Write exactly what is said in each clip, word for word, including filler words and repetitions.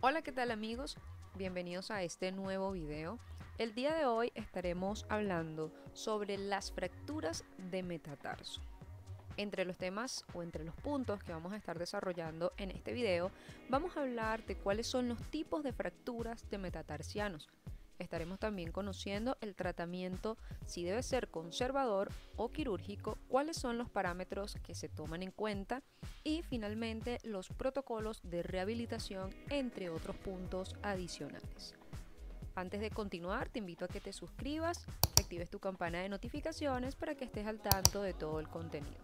Hola, ¿qué tal amigos? Bienvenidos a este nuevo video. El día de hoy estaremos hablando sobre las fracturas de metatarso. Entre los temas o entre los puntos que vamos a estar desarrollando en este video, vamos a hablar de cuáles son los tipos de fracturas de metatarsianos. Estaremos también conociendo el tratamiento, si debe ser conservador o quirúrgico, cuáles son los parámetros que se toman en cuenta y finalmente los protocolos de rehabilitación, entre otros puntos adicionales. Antes de continuar, te invito a que te suscribas, actives tu campana de notificaciones para que estés al tanto de todo el contenido.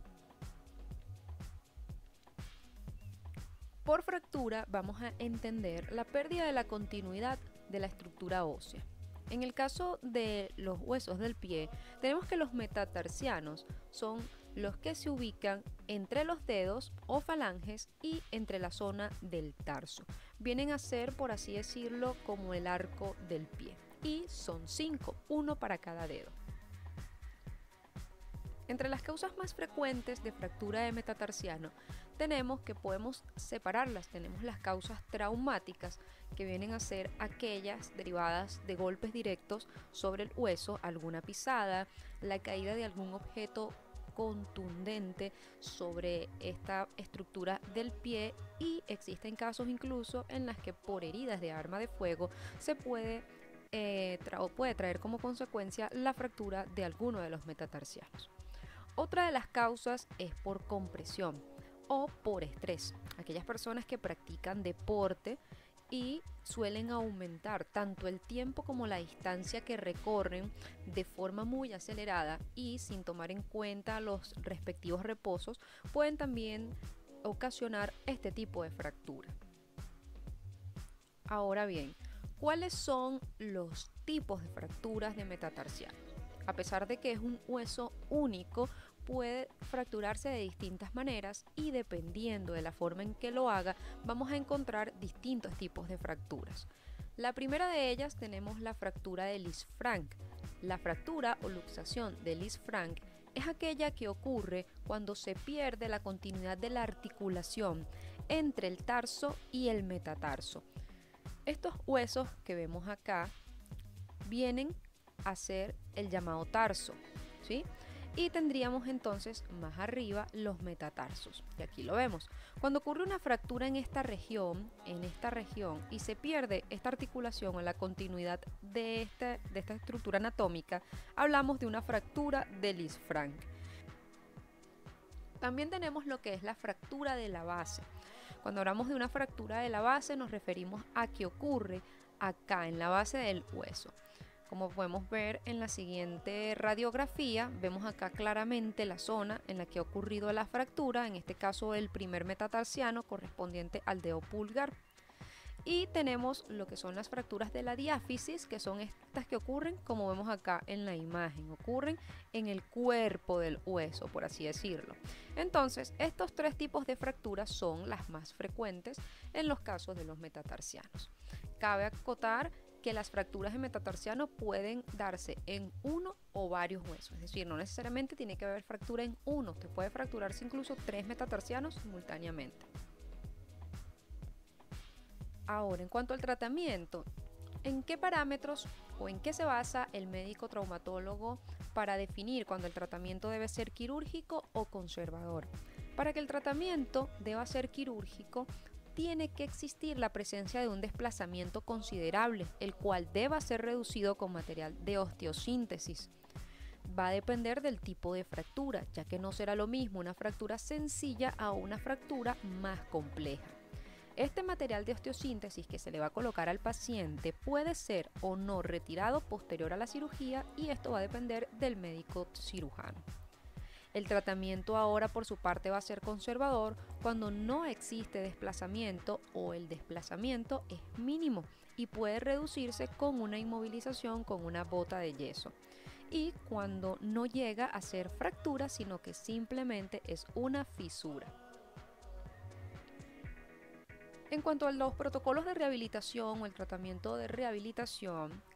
Por fractura vamos a entender la pérdida de la continuidad de la estructura ósea. En el caso de los huesos del pie, tenemos que los metatarsianos son los que se ubican entre los dedos o falanges y entre la zona del tarso. Vienen a ser, por así decirlo, como el arco del pie. Y son cinco, uno para cada dedo. Entre las causas más frecuentes de fractura de metatarsiano tenemos que podemos separarlas. Tenemos las causas traumáticas, que vienen a ser aquellas derivadas de golpes directos sobre el hueso, alguna pisada, la caída de algún objeto contundente sobre esta estructura del pie, y existen casos incluso en las que por heridas de arma de fuego se puede, eh, tra puede traer como consecuencia la fractura de alguno de los metatarsianos. Otra de las causas es por compresión o por estrés. Aquellas personas que practican deporte y suelen aumentar tanto el tiempo como la distancia que recorren de forma muy acelerada y sin tomar en cuenta los respectivos reposos, pueden también ocasionar este tipo de fractura. Ahora bien, ¿cuáles son los tipos de fracturas de metatarsiano? A pesar de que es un hueso único, puede fracturarse de distintas maneras y dependiendo de la forma en que lo haga, vamos a encontrar distintos tipos de fracturas. La primera de ellas tenemos la fractura de Lisfranc. La fractura o luxación de Lisfranc es aquella que ocurre cuando se pierde la continuidad de la articulación entre el tarso y el metatarso. Estos huesos que vemos acá vienen a ser el llamado tarso, ¿sí? Y tendríamos entonces más arriba los metatarsos, y aquí lo vemos. Cuando ocurre una fractura en esta región, en esta región, y se pierde esta articulación o la continuidad de esta, de esta estructura anatómica, hablamos de una fractura de Lisfranc. También tenemos lo que es la fractura de la base. Cuando hablamos de una fractura de la base, nos referimos a que ocurre acá en la base del hueso. Como podemos ver en la siguiente radiografía, vemos acá claramente la zona en la que ha ocurrido la fractura, en este caso el primer metatarsiano correspondiente al dedo pulgar. Y tenemos lo que son las fracturas de la diáfisis, que son estas que ocurren, como vemos acá en la imagen, ocurren en el cuerpo del hueso, por así decirlo. Entonces, estos tres tipos de fracturas son las más frecuentes en los casos de los metatarsianos. Cabe acotar que las fracturas de metatarsiano pueden darse en uno o varios huesos, es decir, no necesariamente tiene que haber fractura en uno, usted puede fracturarse incluso tres metatarsianos simultáneamente. Ahora, en cuanto al tratamiento, ¿en qué parámetros o en qué se basa el médico traumatólogo para definir cuando el tratamiento debe ser quirúrgico o conservador? Para que el tratamiento deba ser quirúrgico, tiene que existir la presencia de un desplazamiento considerable, el cual deba ser reducido con material de osteosíntesis. Va a depender del tipo de fractura, ya que no será lo mismo una fractura sencilla a una fractura más compleja. Este material de osteosíntesis que se le va a colocar al paciente puede ser o no retirado posterior a la cirugía, y esto va a depender del médico cirujano. El tratamiento ahora por su parte va a ser conservador cuando no existe desplazamiento o el desplazamiento es mínimo y puede reducirse con una inmovilización con una bota de yeso, y cuando no llega a ser fractura sino que simplemente es una fisura. En cuanto a los protocolos de rehabilitación o el tratamiento de rehabilitación,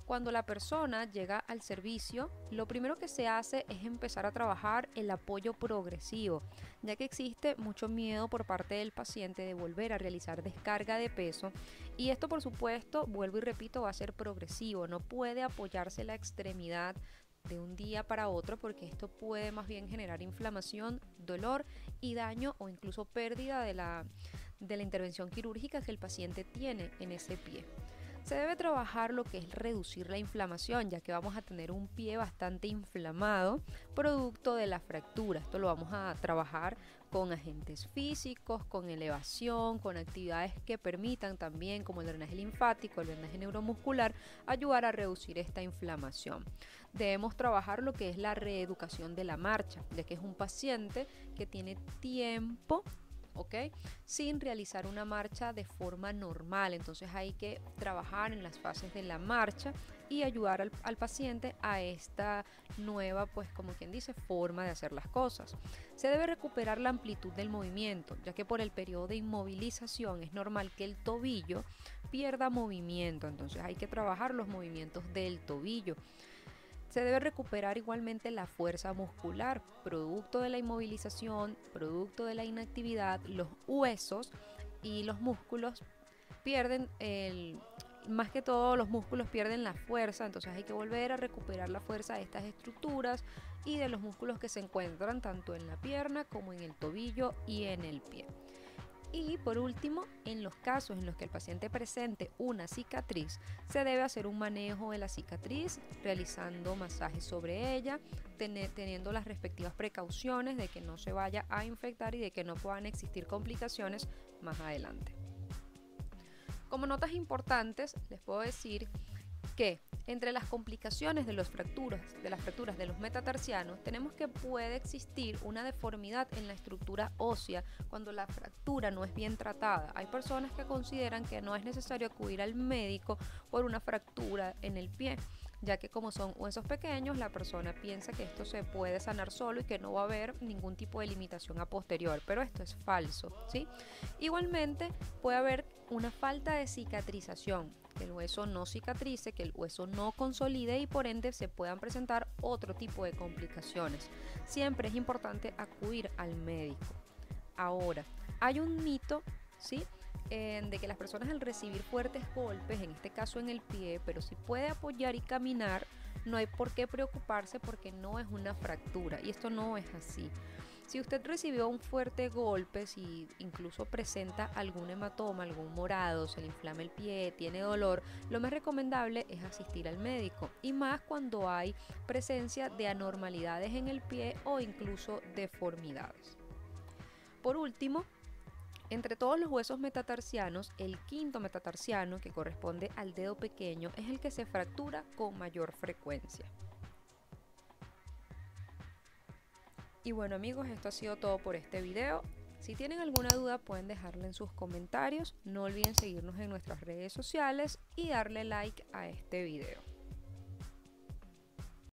Cuando la persona llega al servicio, lo primero que se hace es empezar a trabajar el apoyo progresivo, ya que existe mucho miedo por parte del paciente de volver a realizar descarga de peso, y esto por supuesto, vuelvo y repito, va a ser progresivo, no puede apoyarse la extremidad de un día para otro porque esto puede más bien generar inflamación, dolor y daño o incluso pérdida de la, de la intervención quirúrgica que el paciente tiene en ese pie. Se debe trabajar lo que es reducir la inflamación, ya que vamos a tener un pie bastante inflamado producto de la fractura. Esto lo vamos a trabajar con agentes físicos, con elevación, con actividades que permitan también, como el drenaje linfático, el drenaje neuromuscular, ayudar a reducir esta inflamación. Debemos trabajar lo que es la reeducación de la marcha, ya que es un paciente que tiene tiempo, ¿ok?, sin realizar una marcha de forma normal. Entonces hay que trabajar en las fases de la marcha y ayudar al, al paciente a esta nueva, pues como quien dice, forma de hacer las cosas. Se debe recuperar la amplitud del movimiento, ya que por el periodo de inmovilización es normal que el tobillo pierda movimiento. Entonces hay que trabajar los movimientos del tobillo. Se debe recuperar igualmente la fuerza muscular, producto de la inmovilización, producto de la inactividad. Los huesos y los músculos pierden, el, más que todo los músculos pierden la fuerza, entonces hay que volver a recuperar la fuerza de estas estructuras y de los músculos que se encuentran tanto en la pierna como en el tobillo y en el pie. Y por último, en los casos en los que el paciente presente una cicatriz, se debe hacer un manejo de la cicatriz, realizando masajes sobre ella, ten- teniendo las respectivas precauciones de que no se vaya a infectar y de que no puedan existir complicaciones más adelante. Como notas importantes, les puedo decir que entre las complicaciones de, los fracturas, de las fracturas de los metatarsianos tenemos que puede existir una deformidad en la estructura ósea cuando la fractura no es bien tratada. Hay personas que consideran que no es necesario acudir al médico por una fractura en el pie, ya que como son huesos pequeños, la persona piensa que esto se puede sanar solo y que no va a haber ningún tipo de limitación a posterior, pero esto es falso, ¿sí? Igualmente puede haber una falta de cicatrización, que el hueso no cicatrice, que el hueso no consolide y por ende se puedan presentar otro tipo de complicaciones. Siempre es importante acudir al médico. Ahora, hay un mito, ¿sí?, Eh, de que las personas al recibir fuertes golpes, en este caso en el pie, pero si puede apoyar y caminar, no hay por qué preocuparse porque no es una fractura, y esto no es así. Si usted recibió un fuerte golpe, si incluso presenta algún hematoma, algún morado, se le inflama el pie, tiene dolor, lo más recomendable es asistir al médico, y más cuando hay presencia de anormalidades en el pie o incluso deformidades. Por último, entre todos los huesos metatarsianos, el quinto metatarsiano, que corresponde al dedo pequeño, es el que se fractura con mayor frecuencia. Y bueno amigos, esto ha sido todo por este video. Si tienen alguna duda pueden dejarla en sus comentarios. No olviden seguirnos en nuestras redes sociales y darle like a este video.